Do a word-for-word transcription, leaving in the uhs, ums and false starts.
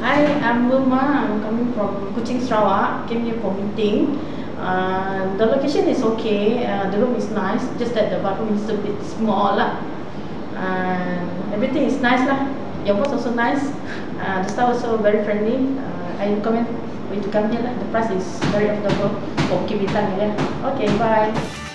Hi, I'm Wilma. I'm coming from Kuching, Sarawak. Came here for meeting. Uh, the location is okay. Uh, the room is nice. Just that the bathroom is a bit small lah. Uh, everything is nice lah. Your boss also nice. Uh, the staff also very friendly. Uh, I recommend you to come here lah. The price is very affordable for Bukit Bintang area. Okay, bye.